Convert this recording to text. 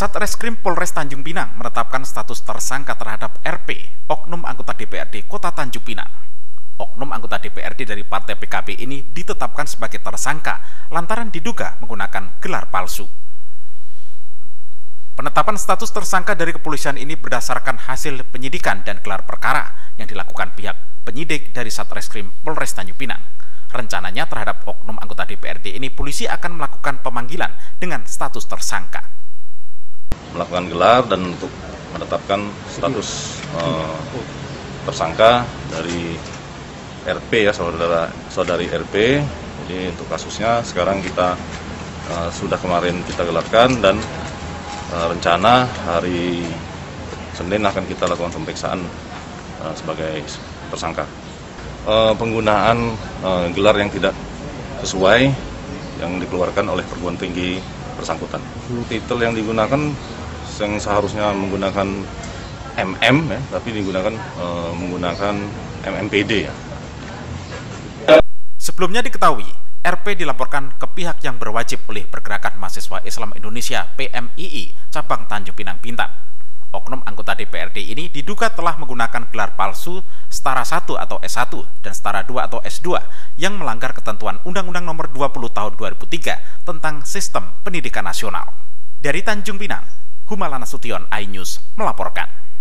Satreskrim Polres Tanjung Pinang menetapkan status tersangka terhadap RP, oknum anggota DPRD Kota Tanjung Pinang. Oknum anggota DPRD dari Partai PKB ini ditetapkan sebagai tersangka lantaran diduga menggunakan gelar palsu. Penetapan status tersangka dari kepolisian ini berdasarkan hasil penyidikan dan gelar perkara yang dilakukan pihak penyidik dari Satreskrim Polres Tanjung Pinang. Rencananya terhadap oknum anggota DPRD ini polisi akan melakukan pemanggilan dengan status tersangka. Melakukan gelar dan untuk menetapkan status tersangka dari RP ya, saudari RP. Jadi untuk kasusnya sekarang kita sudah kemarin kita gelarkan dan rencana hari Senin akan kita lakukan pemeriksaan sebagai tersangka. Penggunaan gelar yang tidak sesuai yang dikeluarkan oleh perguruan tinggi bersangkutan. Titel yang digunakan yang seharusnya menggunakan MM ya, tapi digunakan menggunakan MMPD ya. Sebelumnya diketahui, RP dilaporkan ke pihak yang berwajib oleh Pergerakan Mahasiswa Islam Indonesia (PMII) cabang Tanjung Pinang, Bintan. Oknum anggota DPRD ini diduga telah menggunakan gelar palsu setara 1 atau S1 dan setara 2 atau S2 yang melanggar ketentuan Undang-Undang Nomor 20 Tahun 2003 tentang Sistem Pendidikan Nasional. Dari Tanjung Pinang, Humalana Sution, iNews melaporkan.